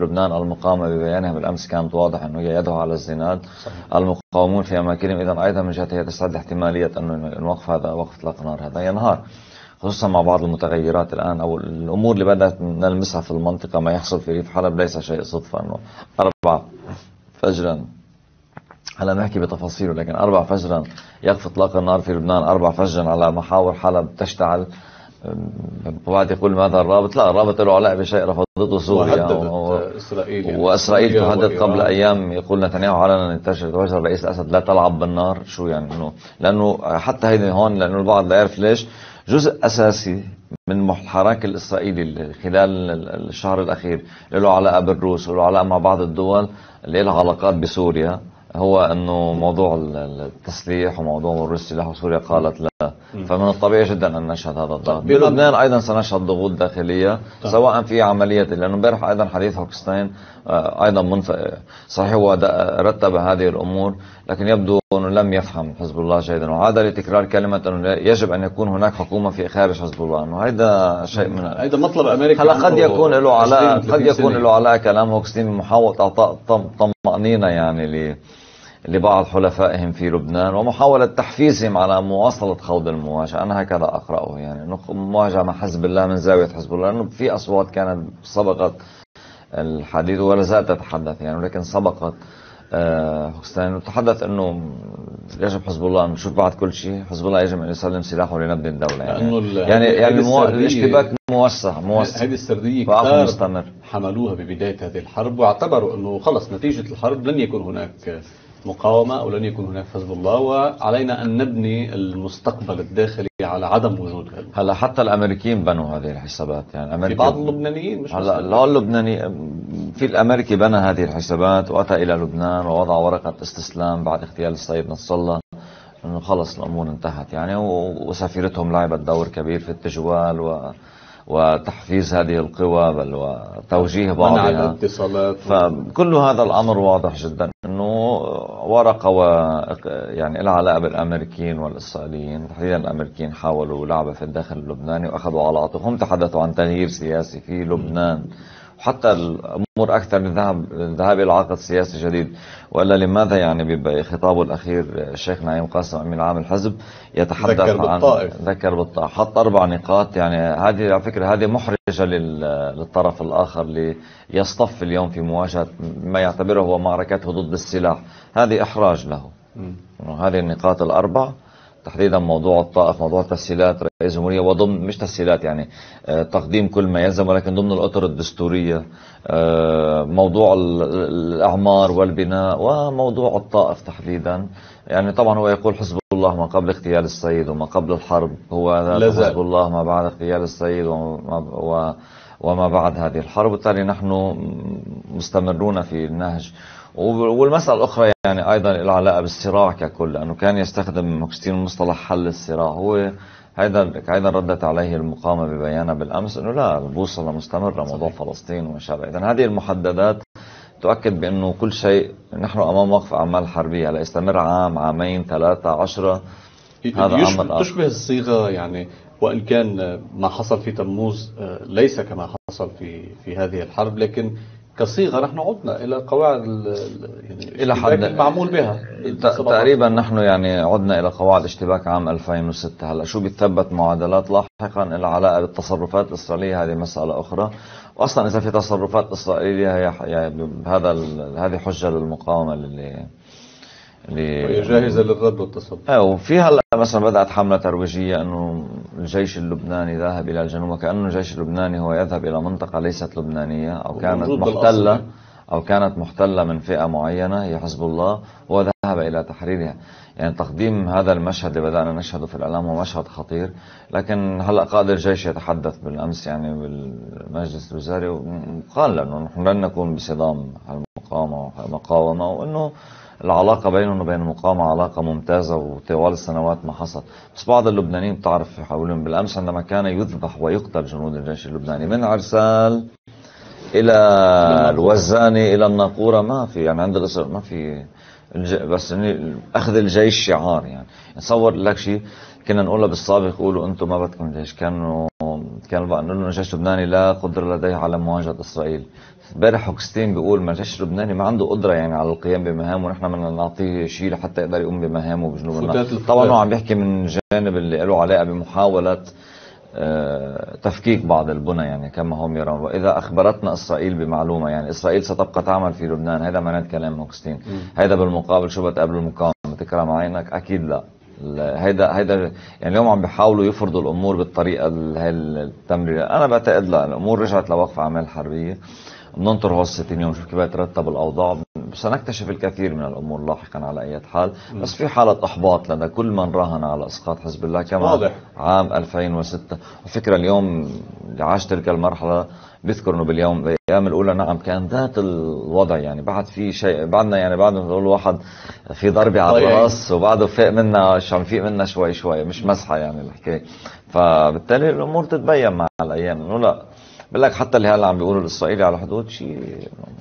لبنان المقاومة ببيانها بالأمس كانت واضح أنه يدها على الزناد. المقاومون في أماكنهم إذا أيضا من جهتها تستعد احتمالية أنه الوقف هذا وقف إطلاق النار هذا ينهار، خصوصا مع بعض المتغيرات الآن أو الأمور اللي بدأت نلمسها في المنطقة. ما يحصل في ريف حلب ليس شيء صدفة، أنه 4 فجرا، هلا نحكي بتفاصيله، لكن 4 فجرا يقف إطلاق النار في لبنان، 4 فجرا على محاور حلب تشتعل. بعد يقول ماذا الرابط؟ لا، الرابط له علاقة بشيء رفضته سوريا وإسرائيل تهدد قبل أيام. يقول نتنياهو علنا يتوجه الرئيس الأسد لا تلعب بالنار. شو يعني؟ لأنه حتى هيدي هون، لأنه البعض لا يعرف ليش جزء أساسي من الحراك الإسرائيلي خلال الشهر الأخير له علاقة بالروس وله علاقة مع بعض الدول اللي لها علاقات بسوريا، هو أنه موضوع التسليح وموضوع مرور السلاح، وسوريا قالت لا. فمن الطبيعي جدا أن نشهد هذا الضغط. بلبنان أيضا سنشهد ضغوط داخلية سواء في عملية، لأنه امبارح أيضا حديث هوكستاين أيضا صحيح هو رتب هذه الأمور، لكن يبدو أنه لم يفهم حزب الله جيدا، وعاد لتكرار كلمة أنه يجب أن يكون هناك حكومة في خارج حزب الله، أنه هذا شيء من هذا مطلب أمريكا. هلا قد يكون له علاقة، قد يكون له علاقة كلام هوكستين بمحاولة إعطاء طمأنينة يعني لبعض حلفائهم في لبنان ومحاولة تحفيزهم على مواصلة خوض المواجهة. أنا هكذا أقرأه، يعني مواجهة مع حزب الله من زاوية حزب الله، لأنه في أصوات كانت سبقت الحديث ولا زالت تتحدث يعني، ولكن سبقت هوكستاين وتحدث أنه يجب حزب الله أن نشوف بعد كل شيء حزب الله يجب أن يسلم سلاحه لنبني الدولة يعني الاشتباك موسع. هذه السردية كثار حملوها ببداية هذه الحرب، واعتبروا أنه خلص نتيجة الحرب لن يكون هناك مقاومة أو لن يكون هناك حزب الله، وعلينا أن نبني المستقبل الداخلي على عدم وجود هذا. هلا حتى الأمريكيين بنوا هذه الحسابات، يعني في بعض اللبنانيين مش هلا اللبناني في الأمريكي بنى هذه الحسابات وأتى إلى لبنان ووضع ورقة استسلام بعد اغتيال السيد نصر الله، إنه خلص الأمور انتهت يعني، وسفيرتهم لعبت دور كبير في التجوال وتحفيز هذه القوى بل وتوجيه بعضها، الاتصالات، فكل هذا الأمر واضح جدا أنه ورقة يعني لها علاقة بالأمريكيين والإسرائيليين. تحديدا الأمريكيين حاولوا لعبة في الداخل اللبناني وأخذوا على عاتقهم، تحدثوا عن تغيير سياسي في لبنان، وحتى الأمور أكثر للذهاب إلى عقد سياسي جديد. وإلا لماذا يعني بخطابه الأخير الشيخ نعيم قاسم أمين عام الحزب يتحدث عن ذكر بالطائف، حط 4 نقاط. يعني هذه على فكرة هذه محرجة للطرف الآخر ليصطف اليوم في مواجهة ما يعتبره هو معركته ضد السلاح، هذه إحراج له. هذه النقاط ال4 تحديدا موضوع الطائف، موضوع تسهيلات رئيس الجمهورية، وضمن مش تسهيلات يعني تقديم كل ما يلزم، ولكن ضمن الأطر الدستورية، موضوع الأعمار والبناء، وموضوع الطائف تحديدا. يعني طبعا هو يقول حزب الله ما قبل اغتيال السيد وما قبل الحرب هو حزب الله ما بعد اغتيال السيد وما بعد هذه الحرب، وبالتالي نحن مستمرون في النهج. والمسألة الأخرى يعني أيضا لها علاقة بالصراع ككل، لأنه كان يستخدم هوكستين مصطلح حل الصراع. هو أيضا ردت عليه المقاومة ببيانها بالأمس أنه لا، البوصلة مستمرة، موضوع فلسطين وما شابه. إذن هذه المحددات تؤكد بأنه كل شيء نحن أمام وقف أعمال حربية لا يستمر عام، عامين، 3، 10. هذا أمر تشبه الصيغة يعني، وإن كان ما حصل في تموز ليس كما حصل في هذه الحرب، لكن كصيغة نحن عدنا إلى قواعد يعني إلى حد المعمول بها تقريبا. نحن يعني عدنا إلى قواعد اشتباك عام 2006. هلا شو بيتثبت معادلات لاحقا إلى علاقة بالتصرفات الإسرائيلية هذه مسألة أخرى، وأصلا إذا في تصرفات إسرائيلية يعني هذه حجة للمقاومة اللي وهي جاهزة للرد والتصرف. وفي هلا مثلا بدأت حملة ترويجية أنه الجيش اللبناني ذاهب إلى الجنوب، وكأنه الجيش اللبناني هو يذهب إلى منطقة ليست لبنانية أو كانت محتلة من فئة معينة هي حزب الله، هو ذهب إلى تحريرها. يعني تقديم هذا المشهد اللي بدأنا نشهده في الإعلام هو مشهد خطير. لكن هلا قائد الجيش يتحدث بالأمس يعني بالمجلس الوزاري وقال أنه نحن لن نكون بصدام المقاومة، وأنه العلاقة بينهم وبين المقاومة علاقة ممتازة وطوال السنوات ما حصل. بس بعض اللبنانيين بتعرف يحاولون بالأمس عندما كان يذبح ويقتل جنود الجيش اللبناني من عرسال إلى الوزاني إلى الناقورة، ما في يعني عند الإسرائيل ما في بس أخذ الجيش شعار. يعني نصور لك شيء كنا نقولها بالسابق، يقولوا أنتم ما بدكم جيش، كانوا بقى نقول الجيش اللبناني لا قدرة لديه على مواجهة إسرائيل. امبارح هوكستين بيقول ما الجيش اللبناني ما عنده قدره يعني على القيام بمهامه، ونحن بدنا نعطيه شيء لحتى يقدر يقوم بمهامه بجنوب النهر. طبعا هو عم بيحكي من جانب اللي له علاقه بمحاوله تفكيك بعض البنى يعني كما هم يرون. واذا اخبرتنا اسرائيل بمعلومه، يعني اسرائيل ستبقى تعمل في لبنان، هذا معناه كلام هوكستين. هذا بالمقابل شو بتقابل المقاومه؟ تكرم عينك؟ اكيد لا. هيدا يعني اليوم عم بيحاولوا يفرضوا الامور بالطريقه هاي التمرير. انا بعتقد لا، الامور رجعت لوقف اعمال حربيه، بننطر هو 60 يوم نشوف كيف يترتب الاوضاع، سنكتشف الكثير من الامور لاحقا على اي حال. بس في حاله احباط لدى كل من راهن على اسقاط حزب الله كما واضح. عام 2006. وفكرة اليوم اللي عاش تلك المرحله بيذكر انه بالايام الاولى نعم كان ذات الوضع، يعني بعد في شيء بعدنا، يعني بعد ما نقول واحد في ضربه على الراس وبعده فاق منا، شو عم فيق منا شوي شوي، مش مسحه يعني الحكايه. فبالتالي الامور تتبين مع الايام. انه لا بقول لك حتى اللي هلا عم بيقولوا الاسرائيلي على الحدود شيء